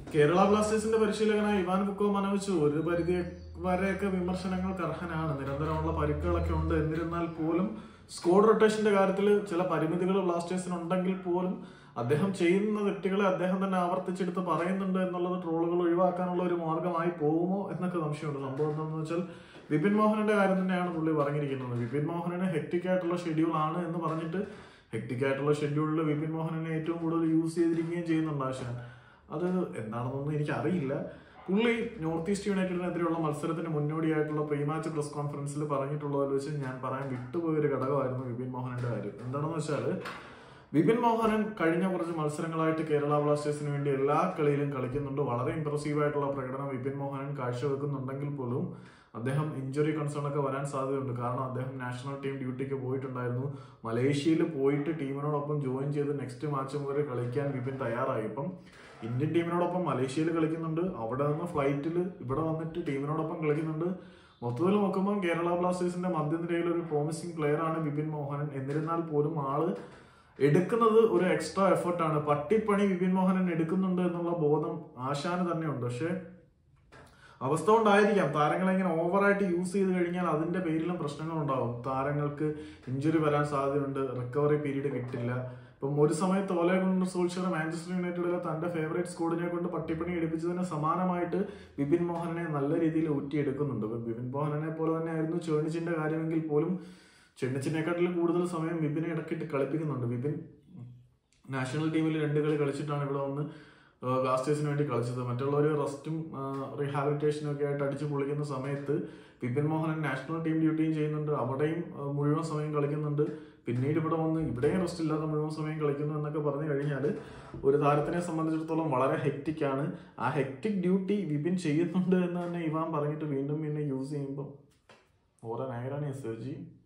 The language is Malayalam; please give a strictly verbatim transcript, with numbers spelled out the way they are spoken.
കേരള ബ്ലാസ്റ്റേഴ്സിന്റെ പരിശീലകനായ ഇവാൻ ബുക്കോ മനോവിച്ച് ഒരു പരിധി വരെയൊക്കെ വിമർശനങ്ങൾക്ക് അർഹനാണ്. നിരന്തരമുള്ള പരിക്കുകളൊക്കെ ഉണ്ട്. എന്നിരുന്നാൽ പോലും സ്ക്വാഡ് റൊട്ടേഷന്റെ കാര്യത്തിൽ ചില പരിമിതികൾ ബ്ലാസ്റ്റേഴ്സിനുണ്ടെങ്കിൽ പോലും അദ്ദേഹം ചെയ്യുന്ന തെറ്റുകളെ അദ്ദേഹം തന്നെ ആവർത്തിച്ചെടുത്ത് പറയുന്നുണ്ട് എന്നുള്ളത് ട്രോളുകൾ ഒഴിവാക്കാനുള്ള ഒരു മാർഗമായി പോകുമോ എന്നൊക്കെ സംശയമുണ്ട്. സംഭവം എന്താണെന്ന് വെച്ചാൽ വിപിൻ മോഹനന്റെ കാര്യം തന്നെയാണ് പുള്ളി പറഞ്ഞിരിക്കുന്നത്. വിപിൻ മോഹനന് ഹെക്ടിക് ആയിട്ടുള്ള ഷെഡ്യൂൾ ആണ് എന്ന് പറഞ്ഞിട്ട് ഹെക്ടിക് ആയിട്ടുള്ള ഷെഡ്യൂളിൽ വിപിൻ മോഹനനെ ഏറ്റവും കൂടുതൽ യൂസ് ചെയ്തിരിക്കുകയും ചെയ്യുന്നുണ്ട് ആശാൻ. അത് എന്താണെന്നൊന്നും എനിക്കറിയില്ല. പുള്ളി നോർത്ത് ഈസ്റ്റ് യുണൈറ്റഡിനെതിരെയുള്ള മത്സരത്തിന് മുന്നോടിയായിട്ടുള്ള പ്രീ മാച്ച് പ്രസ് കോൺഫറൻസിൽ പറഞ്ഞിട്ടുള്ളതിൽ വെച്ച് ഞാൻ പറയാൻ വിട്ടുപോയൊരു ഘടകമായിരുന്നു വിപിൻ മോഹനന്റെ കാര്യം. എന്താണെന്ന് വെച്ചാൽ വിപിൻ മോഹനൻ കഴിഞ്ഞ കുറച്ച് മത്സരങ്ങളായിട്ട് കേരള ബ്ലാസ്റ്റേഴ്സിന് വേണ്ടി എല്ലാ കളിയിലും കളിക്കുന്നുണ്ട്. വളരെ ഇംപ്രസീവ് ആയിട്ടുള്ള പ്രകടനം വിപിൻ മോഹനൻ കാഴ്ചവെക്കുന്നുണ്ടെങ്കിൽ പോലും അദ്ദേഹം ഇഞ്ചുറി കൺസേൺ ഒക്കെ വരാൻ സാധ്യതയുണ്ട്. കാരണം അദ്ദേഹം നാഷണൽ ടീം ഡ്യൂട്ടിക്ക് പോയിട്ടുണ്ടായിരുന്നു. മലേഷ്യയിൽ പോയിട്ട് ടീമിനോടൊപ്പം ജോയിൻ ചെയ്ത് നെക്സ്റ്റ് മാച്ച് മുതൽ കളിക്കാൻ വിപിൻ തയ്യാറായി. ഇപ്പം ഇന്ത്യൻ ടീമിനോടൊപ്പം മലേഷ്യയിൽ കളിക്കുന്നുണ്ട്. അവിടെ നിന്ന് ഫ്ലൈറ്റിൽ ഇവിടെ വന്നിട്ട് ടീമിനോടൊപ്പം കളിക്കുന്നുണ്ട്. മൊത്തത്തിൽ നോക്കുമ്പോൾ കേരള ബ്ലാസ്റ്റേഴ്സിന്റെ മധ്യനിരയിൽ ഒരു പ്രോമിസിംഗ് പ്ലെയർ ആണ് വിപിൻ മോഹനൻ. എന്നിരുന്നാൽ പോലും ആള് എടുക്കുന്നത് ഒരു എക്സ്ട്രാ എഫർട്ടാണ്. പട്ടിപ്പണി വിപിൻ മോഹനൻ എടുക്കുന്നുണ്ട് എന്നുള്ള ബോധം ആശാന് തന്നെയുണ്ട്. പക്ഷെ അവസ്ഥ കൊണ്ടായിരിക്കാം താരങ്ങളെ ഇങ്ങനെ ഓവറായിട്ട് യൂസ് ചെയ്ത് കഴിഞ്ഞാൽ അതിന്റെ പേരിലും പ്രശ്നങ്ങൾ ഉണ്ടാകും. താരങ്ങൾക്ക് ഇഞ്ചുറി വരാൻ സാധ്യതയുണ്ട്. റിക്കവറി പീരീഡ് കിട്ടില്ല. ഇപ്പം ഒരു സമയത്ത് ഓലെ ഗുണർ സോൾഷ്യർ മാഞ്ചസ്റ്റർ യുണൈറ്റഡിലെ തന്റെ ഫേവറേറ്റ് സ്ക്വാഡിനെ കൊണ്ട് പട്ടിപ്പണി എടുപ്പിച്ചതിന് സമാനമായിട്ട് വിപിൻ മോഹനെ നല്ല രീതിയിൽ ഊറ്റിയെടുക്കുന്നുണ്ട്. വിപിൻ മോഹനെ പോലെ തന്നെ ആയിരുന്നു ചേണിച്ചിന്റെ കാര്യമെങ്കിൽ പോലും ചെന്നിച്ചിനെക്കാട്ടിലും കൂടുതൽ സമയം വിപിനെ ഇടക്കിട്ട് കളിപ്പിക്കുന്നുണ്ട്. വിപിൻ നാഷണൽ ടീമിൽ രണ്ട് കളി കളിച്ചിട്ടാണ് ഇവിടെ വന്ന് ബ്ലാസ്റ്റേഴ്സിന് വേണ്ടി കളിച്ചത്. മറ്റുള്ളവർ റെസ്റ്റും റീഹാബിലിറ്റേഷനും ഒക്കെ ആയിട്ട് അടിച്ചു പൊളിക്കുന്ന സമയത്ത് വിപിൻ മോഹനൻ നാഷണൽ ടീം ഡ്യൂട്ടിയും ചെയ്യുന്നുണ്ട്. അവിടെയും മുഴുവൻ സമയം കളിക്കുന്നുണ്ട്. പിന്നീട് ഇവിടെ വന്ന് ഇവിടെയും റെസ്റ്റ് ഇല്ലാതെ മുഴുവൻ സമയം കളിക്കുന്നു എന്നൊക്കെ പറഞ്ഞു കഴിഞ്ഞാൽ ഒരു താരത്തിനെ സംബന്ധിച്ചിടത്തോളം വളരെ ഹെക്റ്റിക് ആണ്. ആ ഹെക്റ്റിക് ഡ്യൂട്ടി വിപിൻ ചെയ്യുന്നുണ്ട് എന്ന് തന്നെ ഇവാൻ പറഞ്ഞിട്ട് വീണ്ടും പിന്നെ യൂസ് ചെയ്യുമ്പോൾ ഓരോ നേരാണ് എസ് ജി